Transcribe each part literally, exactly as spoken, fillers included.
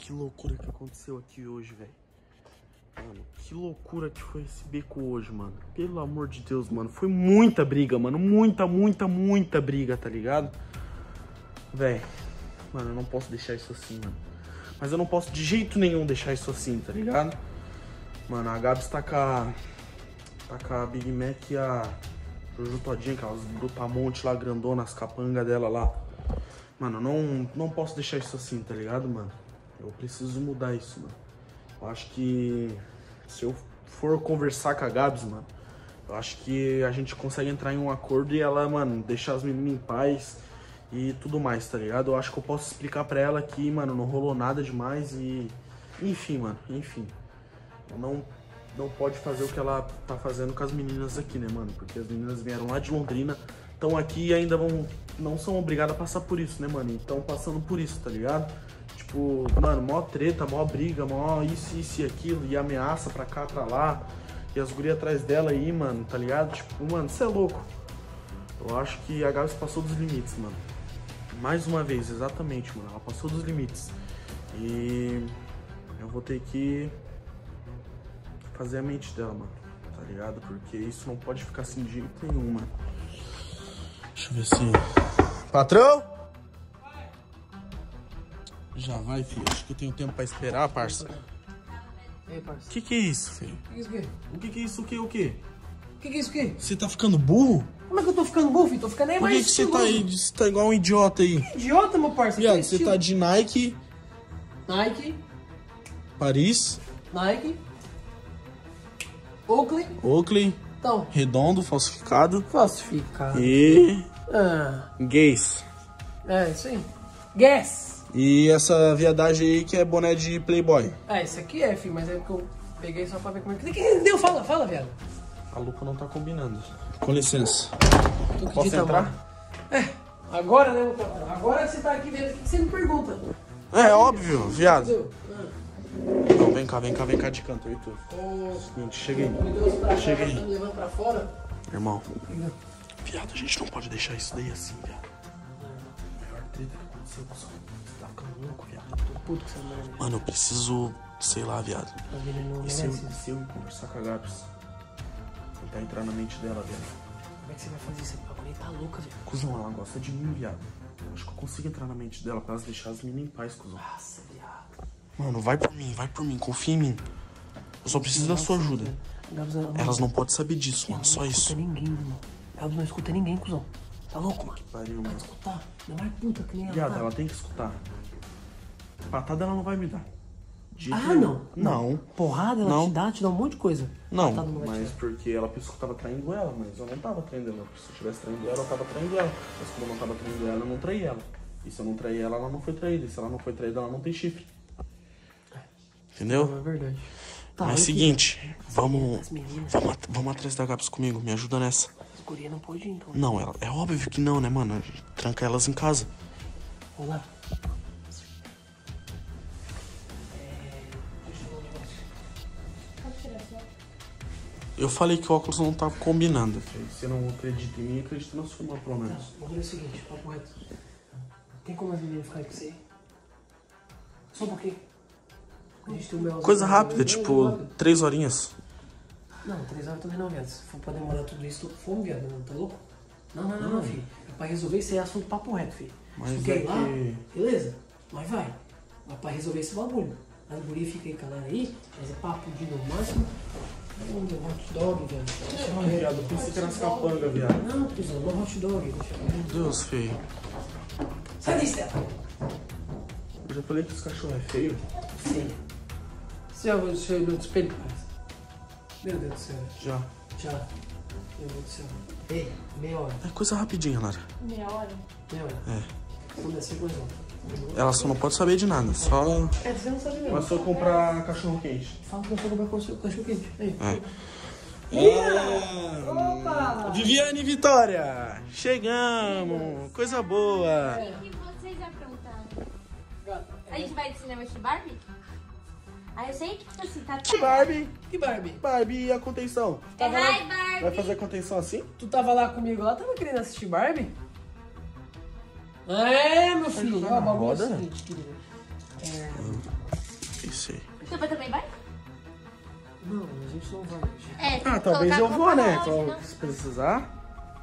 que loucura que aconteceu aqui hoje, velho. Mano, que loucura que foi esse beco hoje, mano. Pelo amor de Deus, mano. Foi muita briga, mano. Muita, muita, muita briga, tá ligado? Velho, mano, eu não posso deixar isso assim, mano. Mas eu não posso de jeito nenhum deixar isso assim, tá ligado? Mano, a Gabs tá com a... Tá com a Big Mac e a Jojo todinha, aquelas brutamonte lá, grandona, as capangas dela lá. Mano, eu não, não posso deixar isso assim, tá ligado, mano? Eu preciso mudar isso, mano. Eu acho que se eu for conversar com a Gabs, mano, eu acho que a gente consegue entrar em um acordo e ela, mano, deixar as meninas em paz e tudo mais, tá ligado? Eu acho que eu posso explicar pra ela que, mano, não rolou nada demais e... Enfim, mano, enfim. Eu não... Não pode fazer o que ela tá fazendo com as meninas aqui, né, mano? Porque as meninas vieram lá de Londrina, estão aqui e ainda vão... Não são obrigadas a passar por isso, né, mano? Então passando por isso, tá ligado? Tipo, mano, mó treta, mó briga, mó isso, isso e aquilo, e ameaça pra cá, pra lá. E as gurias atrás dela aí, mano, tá ligado? Tipo, mano, você é louco. Eu acho que a Gabs passou dos limites, mano. Mais uma vez, exatamente, mano. Ela passou dos limites. E eu vou ter que fazer a mente dela, mano, tá ligado? Porque isso não pode ficar assim de jeito nenhum, mano. Deixa eu ver se... Patrão? Já vai, filho. Acho que eu tenho tempo pra esperar, parça. E aí, parça? Que que é isso, filho? Que que é isso aqui? O que que é isso? O que? O que? Que que é isso aqui? Você tá ficando burro? Como é que eu tô ficando burro, filho? Tô ficando nem Por que mais que você tá aí? Você tá igual um idiota aí. Que idiota, meu parça. Viado, Que você estilo? tá de Nike, Nike, Paris, Nike, Oakley. Oakley, Então, redondo, falsificado falsificado. e Ah, gays. é isso aí. Guess. E essa viadagem aí que é boné de Playboy. Ah, isso aqui é, filho, mas é que eu peguei só pra ver como é que... O que deu? Fala, fala, viado. A lupa não tá combinando. Com licença. Tu Posso acredita, entrar? mano? É, agora, né, meu patrão? Agora que você tá aqui vendo, o que você me pergunta? É óbvio, viado. Entendeu? Não, vem cá, vem cá, vem cá de canto, Heitor. Ah, Seguinte, chega aí. me deu os pra cá, Chega aí. tá me levando pra fora. Irmão, viado, a gente não pode deixar isso daí assim, viado. A maior treta que aconteceu com o Você tá ficando louco, viado. Tô puto com essa merda. Mano, eu preciso, sei lá, viado. A vida não E se eu, merece e isso. se eu ir conversar com a Gabs? Tentar entrar na mente dela, viado. Como é que você vai fazer isso? A mulher tá louca, velho. Cusão, ela gosta de mim, viado. Acho que eu consigo entrar na mente dela pra elas deixar as meninas em paz, cuzão. Nossa, viado. Mano, vai por mim, vai por mim, confia em mim. Eu só preciso da sua ajuda. Gabs, ela, Elas não podem saber disso, ela mano, só não isso. escuta ninguém, irmão. Gabs não escuta ninguém, cuzão. Tá louco, mano? Pariu, Vai mano. escutar. Não é mais puta que nem ela. Viado, tá? ela tem que escutar. Patada ela não vai me dar. De jeito Ah, nenhum. não? Não. Porrada, ela Não. te dá, te dá um monte de coisa. Não, Patada vai te mas dar. porque ela pensou que eu tava traindo ela, mas eu não tava traindo ela. Se eu tivesse traindo ela, eu tava traindo ela. Mas como eu não tava traindo ela, eu não traí ela. E se eu não traí ela, ela não foi traída. E se ela não foi traída, ela não tem chifre. Entendeu? Não, é verdade. Tá, Mas olha seguinte, aqui, vamos, As meninas, vamos, at- vamos atrás da Gabs comigo, me ajuda nessa. as gurias não podem ir, então. Não, ela, é óbvio que não, né, mano? A gente tranca elas em casa. Vamos lá. É... Deixa eu falar um negócio. Pode tirar só. Eu falei que o óculos não tava combinando. Você não acredita em mim, acredita na sua irmã, pelo Tá, menos. o bagulho é o seguinte, papo reto. Tem como as meninas ficarem com você? Só um pouquinho. A gente tem um belzinho Coisa pra rápida, fazer. tipo, Não, rápido. três horinhas. Não, três horas também não, viado. Se for pra demorar tudo isso, tô fome, viado. Não, tá louco? Não, não, não, não, filho. É pra resolver isso aí, é assunto papo reto, filho. Mas Se tu quer é ir lá, que- beleza? Mas vai. Mas pra resolver esse bagulho. As gurias ficam aí caladas aí, mas é papo de no máximo. Hum, meu hot dog, viado. Ai, viado, eu pensei que era as capangas, viado. Não, cuzão, meu hot dog. Deixa eu ver. Meu Deus, feio. Sai daí, Stella. Eu já falei que esse cachorro é feio. Feia. Você já olhou no espelho, parça? Meu Deus do céu. Já. Já. Meu Deus do céu. Ei, meia hora. É coisa rapidinha, Lara. Meia hora? Meia hora. É. Vamos descer com ela. Ela só não pode saber de nada, só... É, você não sabe mesmo. Mas só comprar cachorro quente. Fala que eu sou comprar cachorro quente. Aí. É. Opa! Viviane e Vitória! Chegamos! Coisa boa! O que vocês aprontaram? Gata, A gente vai de cinema de Barbie? Aí eu sei que, tipo assim, tá... Que Barbie! Que Barbie? Barbie e a contenção. É, Tava lá- hi, Barbie! Vai fazer a contenção assim? Tu tava lá comigo lá, tava querendo assistir Barbie? É, meu filho. jogar Ó, o na bagulho é o roda? seguinte, querido. É... Isso aí. Seu pai também vai? Não, a gente não vai. É, tem Ah, que talvez colocar eu a vou, roupa né? longe, Qual- não? Se precisar.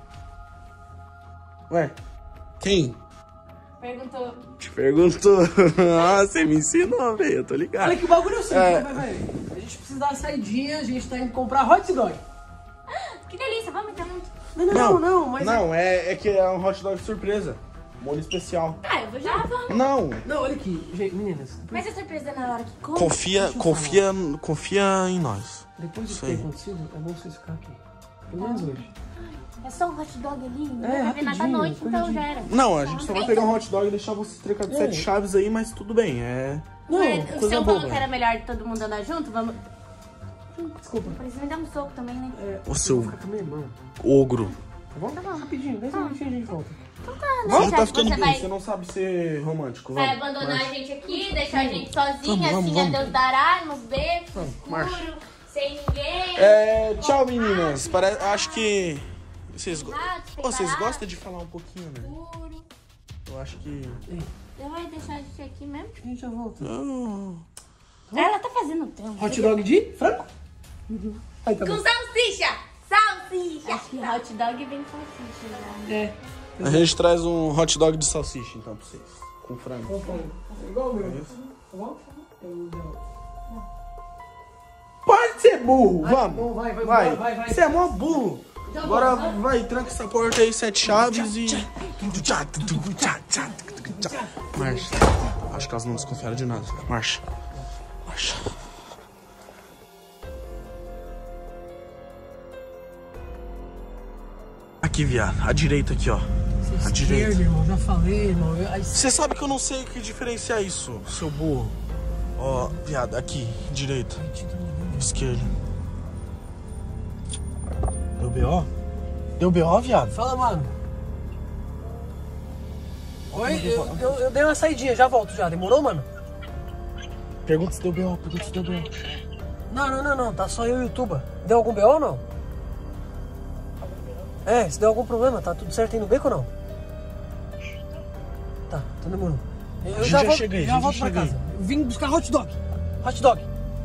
Ué, quem? Perguntou. Te perguntou. Ah, você me ensinou, velho. Eu tô ligado. Olha que o bagulho é o seguinte, É. vai, vai. A gente precisa dar uma saidinha, a gente tá indo comprar hot dog. Que delícia, vamos entrar muito. Não, não, não, não, mas... Não, é, é que é um hot dog surpresa. Molho especial. Ah, eu vou já, vamos. Não. Não, olha aqui, gente, meninas. Mas a surpresa na hora que come. Confia, Deixa eu confia, confia em nós. Depois do que Sim. tem acontecido, é bom vocês ficarem aqui. Pelo menos hoje. É só um hot dog ali, não É, vai ver nada à rapidinho, noite, então rapidinho. já era. Não, a gente só vai pegar um hot dog e deixar você trecar de É. sete chaves aí, mas tudo bem. É. Não, Mas o coisa seu boa. falou que era melhor todo mundo andar junto, vamos. desculpa. Precisa me dar um soco também, né? É, O seu eu vou ficar com a minha irmã. ogro. Tá bom? Tá bom. Rapidinho, dez minutinhos a gente volta. Então tá, né? Você Já tá que ficando você bem, vai, você não sabe ser romântico. vai Vamos, abandonar marcha. a gente aqui, deixar a gente sozinha, Vamos, vamos, assim, a vamos. Deus dará, nos becos, Vamos, escuro, marcha. sem ninguém. É, tchau, meninas. Pare... Acho que. Vocês, go... Rato, sem Ô, vocês barato, gostam de falar um pouquinho, né? escuro. Eu acho que. Você vai deixar a gente aqui mesmo? A gente já volta. Ah, Ela tá fazendo tempo. Hot dog de frango? Aí tá Com bom. salsicha! Salsicha! Acho que hot dog vem salsicha já. É. a gente traz um hot dog de salsicha, então, pra vocês. Com frango. Qual frango? Igual o meu. É isso? Tá bom? Eu já- Pode ser burro, Vai, vamos. bom, vai, vai, vai. vai, vai, vai. Você é mó burro. Já Agora vou, vai. vai, tranca essa porta aí, sete chaves e. Marcha. Acho que elas não desconfiaram de nada. Marcha. Marcha. Aqui, viado. À direita aqui, ó. À direita. Esquerda, irmão. Já falei, irmão. Eu- aí- Você sabe que eu não sei o que diferenciar isso, seu burro. Ó, viado, aqui, direita, esquerda. Deu B O? Deu B O, viado? Fala, mano. Oi, eu, eu, eu dei uma saidinha, já volto já. Demorou, mano? Pergunta se deu B O, pergunta se deu B O. Não, não, não, não. Tá só eu e o Tuba. Deu algum B O ou não? É, se deu algum problema, tá tudo certo aí no beco ou não? Tá, então demorou. Eu Já já, volto, cheguei, já já volto pra cheguei. casa. Eu vim buscar hot dog. Hot dog.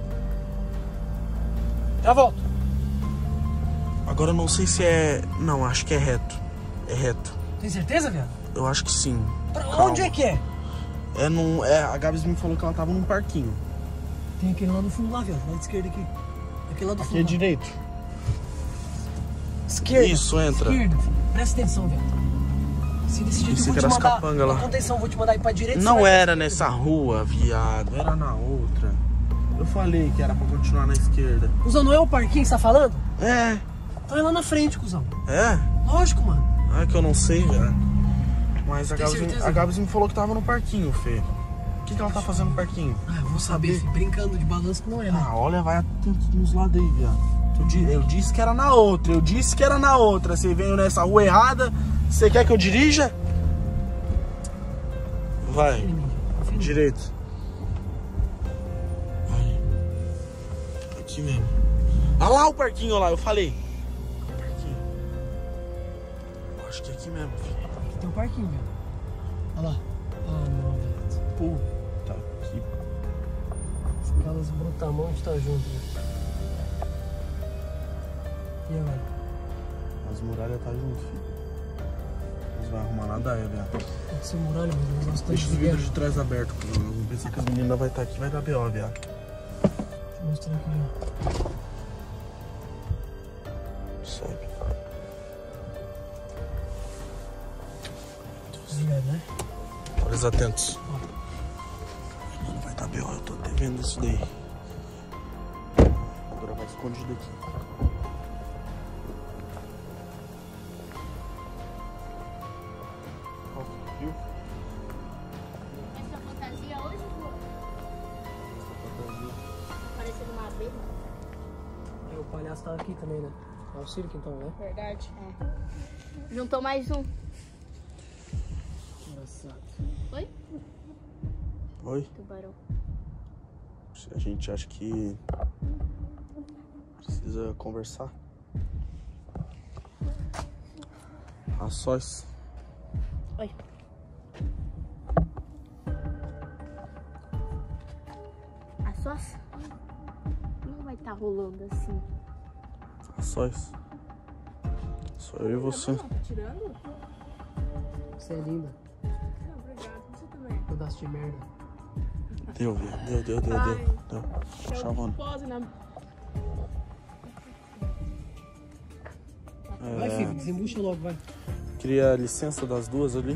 Já volto. Agora eu não sei se é... Não, acho que é reto. É reto. Tem certeza, viado? Eu acho que sim. Pra Calma. onde é que é? É num... É, a Gabs me falou que ela tava num parquinho. Tem aquele lá no fundo lá, viado. Lá de esquerda aqui. Aquele lá do Aqui fundo. é lá. direito. Esquerda. Isso, entra. Esquerda, filho. Presta atenção, viado. Se desse jeito Pensei eu vou que te era as mandar... capangas lá. Com atenção, vou te mandar ir pra direita. Não você vai- era nessa rua, viado. Era na outra. Eu falei que era pra continuar na esquerda. Cusão, não é o parquinho que você tá falando? É. Então é lá na frente, cuzão. É? Lógico, mano. Ah, que eu não sei, velho. Mas a Tem Gabs, me, certeza? a Gabs me falou que tava no parquinho, Fê. O que, que ela tá fazendo no parquinho? Ah, eu vou saber, filho. Brincando de balanço que não é, né? Ah, olha, vai atento nos lados aí, viado. Eu, di- eu disse que era na outra, eu disse que era na outra. Você veio nessa rua errada, você quer que eu dirija? Vai, direito. Vai. Aqui mesmo. Olha lá o parquinho, olha lá, eu falei. Parquinho. Eu acho que é aqui mesmo, filho. Aqui tem um parquinho, velho. Olha lá. Ah, não, velho. Pô, tá aqui. Aquelas brutamontes tá junto, velho. E agora? As muralhas tá junto, filho. Não vai arrumar nada aí, velho. Pode ser muralha, mas o negócio tá Deixa os de vidros guerra. de trás abertos. Vamos pensar que as meninas vão estar aqui, vai dar B O, viado. Deixa eu mostrar aqui, ó. Sobe. Obrigado, né? Olhos atentos. Mano, vai dar B O, eu tô devendo isso daí. Vou gravar escondido aqui. Ó, viu? Essa fantasia hoje, pô, Fantasia. parecendo uma abelha. É, o palhaço tá aqui também, né? É o circo então, né? Verdade. É. Juntou mais um. Engraçado. Oi? Oi? Tubarão. A gente acha que precisa conversar. A sós. Oi. Só assim. Não vai estar rolando assim. Só isso. Só eu e você. Tá tirando? Você é linda. Não, obrigado. Você também. Pedaço de merda. Deu, viado. Deu, deu, deu, deu. Deu. Chavona. Pose na... Vai, É, filho, desembucha logo, vai. queria a licença das duas ali,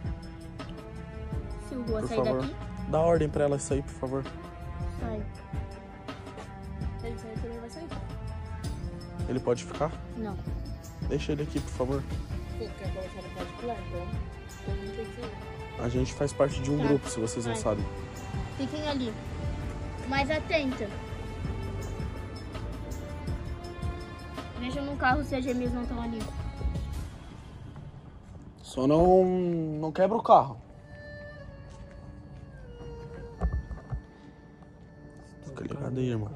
Se eu vou por sair favor. daqui, Dá ordem pra elas sair, por favor. sai. Ele sair também vai sair. Ele pode ficar? Não. Deixa ele aqui, por favor. Você quer colocar na particular, então? Então não tem que ser. A gente faz parte de um Tá. grupo, se vocês não Vai. sabem. Fiquem ali. Mais atenta. Deixa no carro se as gêmeas não estão ali. Só não, não quebra o carro. Fica ligado aí, irmão.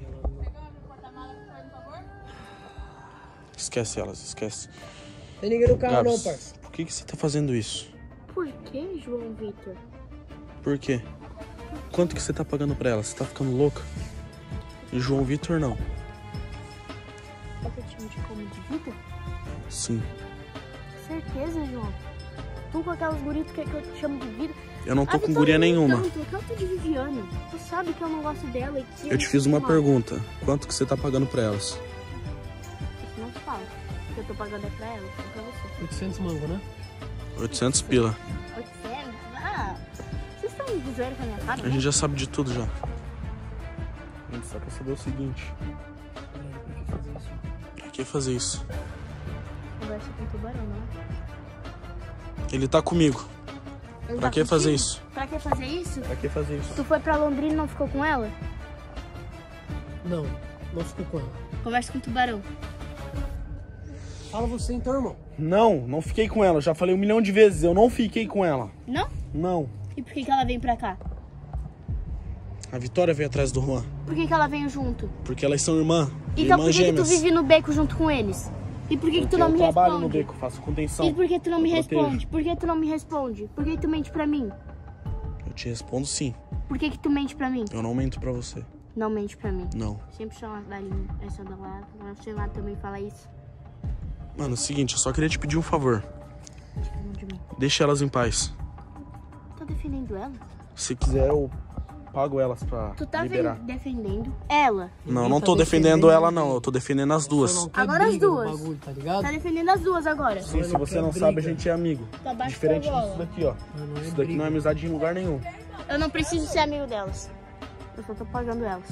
Esquece elas, esquece. Tem ninguém no carro não, Gabs, parça. por que, que você tá fazendo isso? Por que, João Vitor? Por quê? Quanto que você tá pagando pra ela? Você tá ficando louca? E João Vitor não. É que eu te chamo de como de vida? Sim. Certeza, João. Tu com aquelas guritas que, que eu te chamo de vida. Eu não tô A com Vitória guria nem nenhuma. Tanto, eu tô de Viviane. Tu sabe que eu não gosto dela e que Eu te fiz uma não- pergunta. Quanto que você tá pagando pra elas? Isso não te fala. O que eu tô pagando é pra ela, não pra você. oitocentos mango, né? oitocentos pila. oitocentos? Ah, vocês estão de zoeira com a minha cara? A gente já sabe de tudo já. A gente só quer saber o seguinte. Pra que fazer isso? Conversa com o tubarão, não? Ele tá comigo. Ele Pra tá que fazer contigo? isso? Pra que fazer isso? Pra que fazer isso? Tu foi pra Londrina e não ficou com ela? Não, não ficou com ela. Conversa com o tubarão. Fala você então, irmão. Não, não fiquei com ela. Já falei um milhão de vezes. Eu não fiquei com ela. Não? Não. E por que, que ela veio pra cá? A Vitória veio atrás do Juan. Por que, que ela veio junto? Porque elas são irmã. Então irmã por que, que tu gêmeas. vive no beco junto com eles? E por que, que Porque tu não eu me trabalho responde? no beco, faço contenção. E por que tu não me Eu protejo. responde? Por que tu não me responde? Por que tu mente pra mim? Eu te respondo sim. Por que que tu mente pra mim? Eu não mento pra você. Não mente pra mim. Não. Sempre chama as galinhas. Essa da lá, sei lá, também fala isso. Mano, é o seguinte, eu só queria te pedir um favor. Tipo, de mim. Deixa elas em paz. Tá defendendo ela? Se quiser, eu pago elas pra Tu tá liberar. ven- defendendo ela. Não, Ninguém não tá tô defendendo defendendo ela, ninguém. não. Eu tô defendendo as duas. Só não quer Agora as briga no duas. bagulho, tá ligado? Tá defendendo as duas agora. Sim, se não você quer não sabe, a briga. gente é amigo. Tá abaixo Diferente da bola. disso daqui, ó. Mas não é Isso daqui briga. não é amizade em lugar nenhum. Eu não preciso ser amigo delas. Eu só tô pagando elas.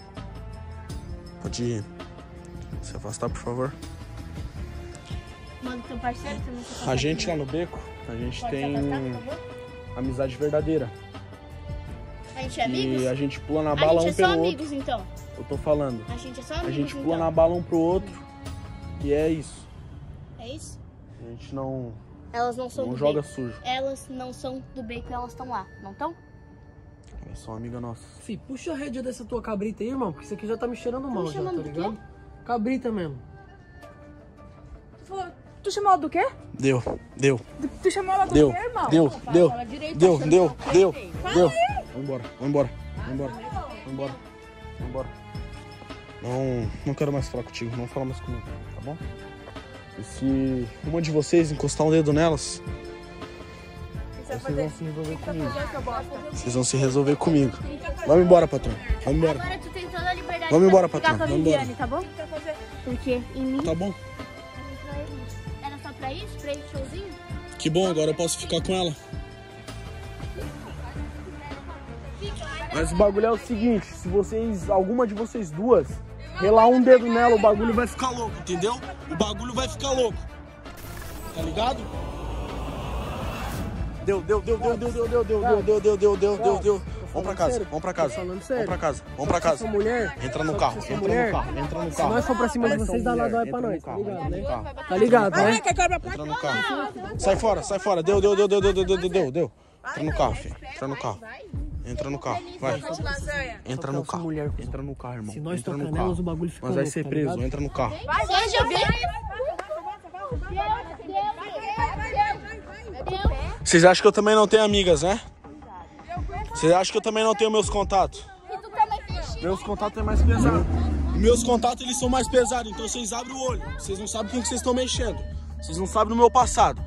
Pode se afastar, por favor. Manda teu parceiro, tu não se A afasta gente de lá mim. no beco, a gente Pode tem se afastar, por favor? amizade verdadeira. A gente é amigos? E a gente pula na A bala gente um é só pelo amigos, então. outro. Eu tô falando. A gente é só A amigos, gente pula então. na bala um pro outro. E é isso. É isso? A gente não, Elas não são não do joga beco. sujo. Elas não são do beco, elas estão lá, não estão? Elas são amigas nossas. Fih, puxa a rédea dessa tua cabrita aí, irmão, porque isso aqui já tá me cheirando mal, me já, chamando tá do quê? ligado? Cabrita mesmo. Tu, falou, tu chamou ela do quê? Deu, deu, Tu chamou ela do deu, quê, irmão? deu, deu, Fala direito, deu, tá deu, achando deu, que eu deu. Vamos embora, vamos embora, vamos embora, vamos embora, vamos embora. Não, não quero mais falar contigo, não fala mais comigo, tá bom? E se uma de vocês encostar um dedo nelas, Você vai vocês fazer vão se resolver comigo. fazer essa bosta. Vocês vão se resolver comigo. Vamos embora, patrão. Vamos embora. Agora tu tem toda a liberdade Vamos embora, pra ficar patrão, com a vamos embora. Viviane, tá bom? O que tu vai fazer? Porque em mim Tá bom. era só pra isso, pra esse showzinho? Que bom, agora eu posso ficar com ela. Mas o bagulho é o seguinte, se vocês, alguma de vocês duas, relar um dedo nela, o bagulho vai ficar louco, entendeu? O bagulho vai ficar louco. Tá ligado? Deu, deu, deu, deu, deu, deu, deu, deu, deu, deu, deu, deu, deu, deu, deu. Vamos pra casa, vamos pra casa. Tô falando Vamos sério. pra casa, vamos pra casa. Sua mulher, Entra no só carro, porque sua entra mulher, no carro, entra no se carro. nós for pra cima de Elas são vocês, dá mulher, nada vai pra entra no nós, tá carro, ligado, entra no né? carro. Tá ligado, Vai, né? quer quebrar a placa? Entra no carro. Sai fora, sai fora. Deu, deu, deu, deu, deu, deu, deu, deu, deu. Entra no carro, filho. Entra no carro. Entra no carro, vai. Lasanha. Entra no carro. Entra no carro, irmão. Se nós Entra no tocar nelas, o carro. bagulho fica Nós vai louco, ser tá preso. ligado? Entra no carro. Seja Vocês acham que eu também não tenho amigas, né? Vocês acham que eu também não tenho meus contatos? E tu também tem Meus contatos é mais pesado. Meus contatos, eles são mais pesados, então vocês abrem o olho. Vocês não sabem com que vocês estão mexendo. Vocês não sabem do meu passado.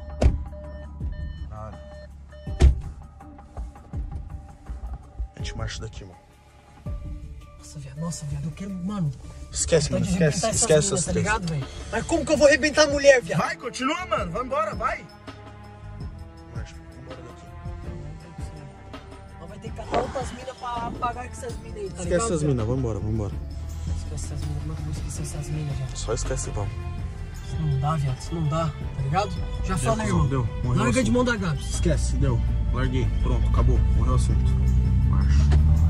A gente marcha daqui, mano. Nossa, viado, nossa, viado, eu quero, mano. Esquece, mano, esquece, esquece essas tá três. ligado, velho? Mas como que eu vou arrebentar a mulher, viado? Vai, continua, mano. Vai embora, vai. Marcha, vambora daqui. Nós vai ter que catar outras minas pra apagar com essas minas aí, tá Esquece ligado? essas minas, vambora, vambora. Esquece essas minas, como é que eu vou esquecer essas minas, viado? Só esquece, vamos. Isso não dá, viado, isso não dá, tá ligado? Já falei, irmão. Deu, morreu. Larga de mão da Gabs. Esquece, deu. Larguei, pronto, acabou. Morreu o assunto. Marcha.